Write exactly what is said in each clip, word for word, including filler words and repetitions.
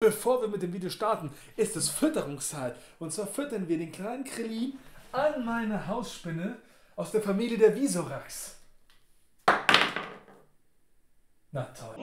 bevor wir mit dem Video starten, ist es Fütterungszeit. Und zwar füttern wir den kleinen Krillin an meine Hausspinne aus der Familie der Visorax. Na toll.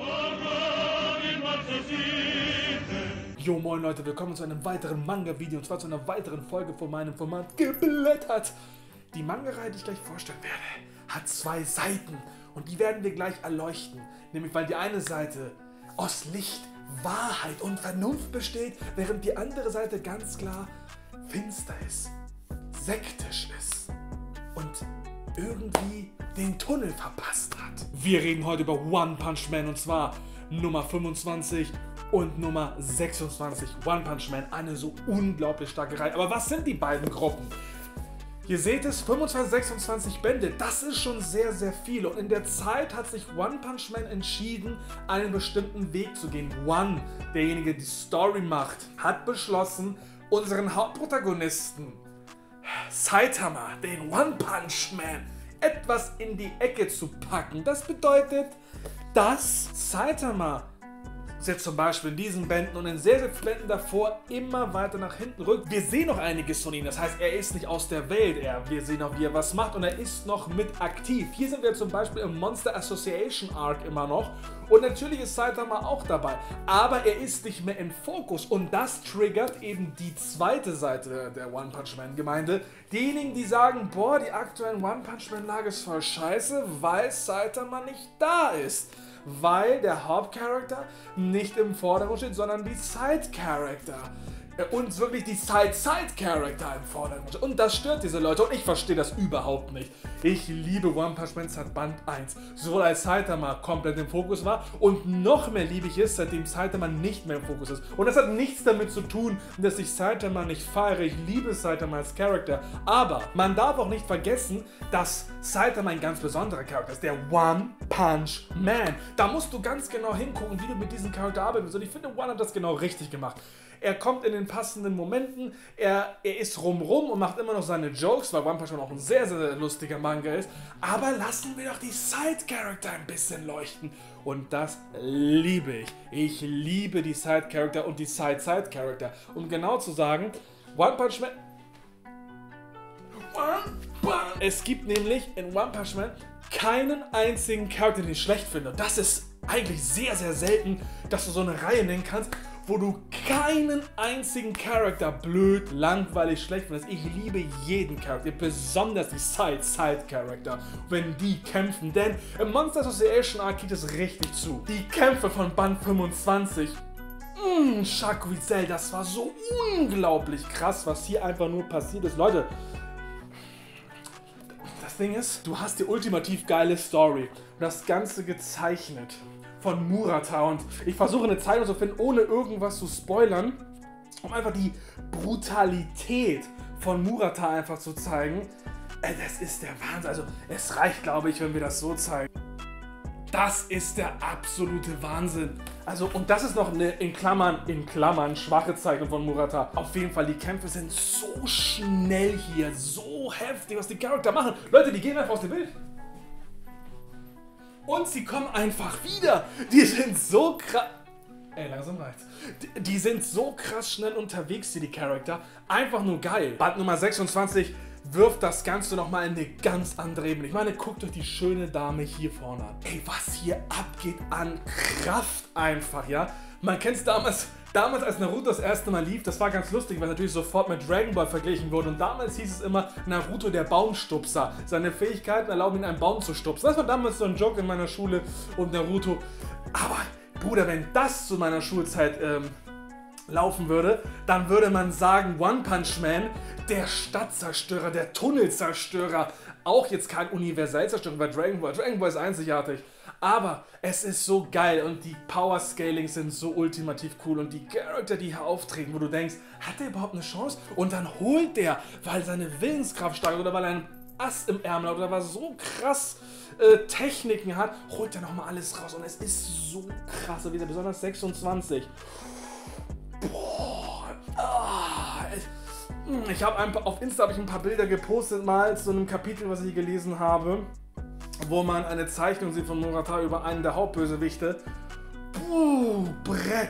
Jo moin Leute, willkommen zu einem weiteren Manga-Video und zwar zu einer weiteren Folge von meinem Format Geblättert. Die Manga-Reihe, die ich gleich vorstellen werde, hat zwei Seiten und die werden wir gleich erleuchten. Nämlich weil die eine Seite aus Licht, Wahrheit und Vernunft besteht, während die andere Seite ganz klar finster ist, sektisch ist und irgendwie den Tunnel verpasst hat. Wir reden heute über One Punch Man und zwar Nummer fünfundzwanzig und Nummer sechsundzwanzig. One Punch Man, eine so unglaublich starke Reihe. Aber was sind die beiden Gruppen? Ihr seht es, fünfundzwanzig, sechsundzwanzig Bände, das ist schon sehr, sehr viel. Und in der Zeit hat sich One Punch Man entschieden, einen bestimmten Weg zu gehen. One, derjenige, der die Story macht, hat beschlossen, unseren Hauptprotagonisten Saitama, den One Punch Man, etwas in die Ecke zu packen. Das bedeutet, dass Saitama jetzt zum Beispiel in diesen Bänden und in sehr, sehr vielen Bänden davor immer weiter nach hinten rückt. Wir sehen noch einiges von ihm, das heißt, er ist nicht aus der Welt, er, wir sehen auch, wie er was macht und er ist noch mit aktiv. Hier sind wir zum Beispiel im Monster Association Arc immer noch und natürlich ist Saitama auch dabei, aber er ist nicht mehr im Fokus und das triggert eben die zweite Seite der One Punch Man Gemeinde. Diejenigen, die sagen, boah, die aktuelle One Punch Man Lage ist voll scheiße, weil Saitama nicht da ist. Weil der Hauptcharakter nicht im Vordergrund steht, sondern die Side-Charakter. Und wirklich die Side-Side-Charakter im Vordergrund stehen. Und das stört diese Leute und ich verstehe das überhaupt nicht. Ich liebe One Punch Man seit Band eins. Sowohl als Saitama komplett im Fokus war und noch mehr liebe ich es, seitdem Saitama nicht mehr im Fokus ist. Und das hat nichts damit zu tun, dass ich Saitama nicht feiere. Ich liebe Saitama als Charakter. Aber man darf auch nicht vergessen, dass Saitama ein ganz besonderer Charakter ist. Der One Punch Man. Da musst du ganz genau hingucken, wie du mit diesem Charakter arbeitest. Und ich finde, One hat das genau richtig gemacht. Er kommt in den passenden Momenten, er, er ist rumrum und macht immer noch seine Jokes, weil One Punch Man auch ein sehr, sehr lustiger Manga ist. Aber lassen wir doch die Side-Charakter ein bisschen leuchten. Und das liebe ich. Ich liebe die Side-Charakter und die Side-Side-Charakter. Um genau zu sagen, One Punch Man... One Punch. Es gibt nämlich in One Punch Man keinen einzigen Charakter, den ich schlecht finde. Das ist eigentlich sehr, sehr selten, dass du so eine Reihe nennen kannst, wo du keinen einzigen Charakter blöd, langweilig, schlecht findest. Ich liebe jeden Charakter, besonders die Side-Side-Charakter, wenn die kämpfen. Denn im Monster Association Arc geht es richtig zu. Die Kämpfe von Band fünfundzwanzig, mh, Shakuizel, das war so unglaublich krass, was hier einfach nur passiert ist. Leute, das Ding ist, du hast die ultimativ geile Story und das Ganze gezeichnet von Murata und ich versuche eine Zeichnung zu finden, ohne irgendwas zu spoilern, um einfach die Brutalität von Murata einfach zu zeigen. Das ist der Wahnsinn, also es reicht, glaube ich, wenn wir das so zeigen. Das ist der absolute Wahnsinn. Also, und das ist noch eine in Klammern, in Klammern, schwache Zeichnung von Murata. Auf jeden Fall, die Kämpfe sind so schnell hier, so heftig, was die Charakter machen. Leute, die gehen einfach aus dem Bild. Und sie kommen einfach wieder. Die sind so krass... Ey, langsam reicht's. Die, die sind so krass schnell unterwegs, hier die Charakter. Einfach nur geil. Band Nummer sechsundzwanzig wirft das Ganze nochmal in eine ganz andere Ebene. Ich meine, guckt euch die schöne Dame hier vorne an. Ey, was hier abgeht an Kraft einfach, ja? Man kennt es damals... Damals, als Naruto das erste Mal lief, das war ganz lustig, weil natürlich sofort mit Dragon Ball verglichen wurde. Und damals hieß es immer, Naruto der Baumstupser. Seine Fähigkeiten erlauben ihn, einen Baum zu stupsen. Das war damals so ein Joke in meiner Schule und Naruto. Aber, Bruder, wenn das zu meiner Schulzeit ähm, laufen würde, dann würde man sagen, One Punch Man, der Stadtzerstörer, der Tunnelzerstörer. Auch jetzt kein Universalzerstörer bei Dragon Ball. Dragon Ball ist einzigartig. Aber es ist so geil und die Power Scalings sind so ultimativ cool und die Charakter, die hier auftreten, wo du denkst, hat der überhaupt eine Chance? Und dann holt der, weil seine Willenskraft stark ist oder weil er einen Ass im Ärmel hat oder weil er so krass äh, Techniken hat, holt er nochmal alles raus und es ist so krass, wieder besonders sechsundzwanzig. Boah, ah, ich habe auf Insta habe ich ein paar Bilder gepostet mal zu einem Kapitel, was ich gelesen habe, wo man eine Zeichnung sieht von Murata über einen der Hauptbösewichte. Puh, Brett.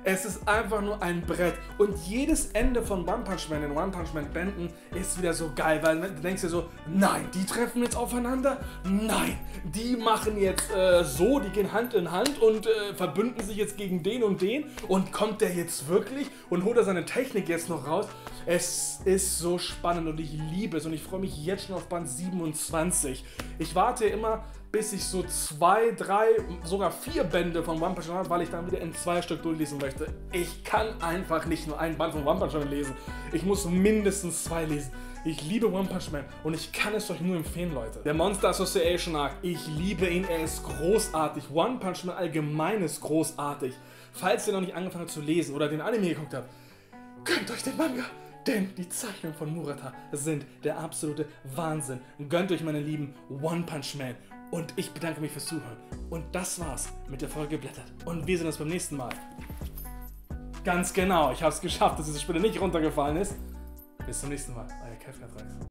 Es ist einfach nur ein Brett. Und jedes Ende von One Punch Man in One Punch Man Bänden ist wieder so geil, weil du denkst dir so, nein, die treffen jetzt aufeinander? Nein, die machen jetzt äh, so, die gehen Hand in Hand und äh, verbünden sich jetzt gegen den und den. Und kommt der jetzt wirklich und holt er seine Technik jetzt noch raus? Es ist so spannend und ich liebe es und ich freue mich jetzt schon auf Band siebenundzwanzig. Ich warte immer, bis ich so zwei, drei, sogar vier Bände von One Punch Man habe, weil ich dann wieder in zwei Stück durchlesen möchte. Ich kann einfach nicht nur einen Band von One Punch Man lesen. Ich muss mindestens zwei lesen. Ich liebe One Punch Man und ich kann es euch nur empfehlen, Leute. Der Monster Association Arc, ich liebe ihn, er ist großartig. One Punch Man allgemein ist großartig. Falls ihr noch nicht angefangen habt zu lesen oder den Anime geguckt habt, gönnt euch den Manga. Denn die Zeichnungen von Murata sind der absolute Wahnsinn. Gönnt euch, meine lieben, One Punch Man. Und ich bedanke mich fürs Zuhören. Und das war's mit der Folge Geblättert. Und wir sehen uns beim nächsten Mal. Ganz genau, ich habe es geschafft, dass diese Spinne nicht runtergefallen ist. Bis zum nächsten Mal, euer Kevin Reis.